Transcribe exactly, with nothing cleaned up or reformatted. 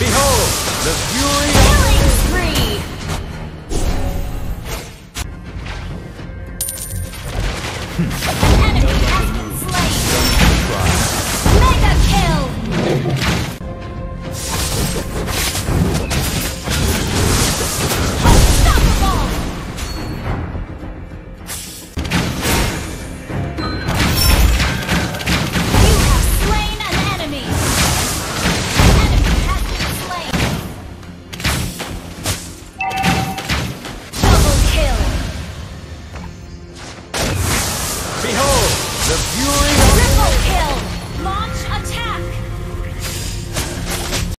Behold, the fury of Killing spree! An enemy has been slain! Mega kill! Unstoppable! You have slain an enemy! Enemy has been slain! Double kill! Behold, the fury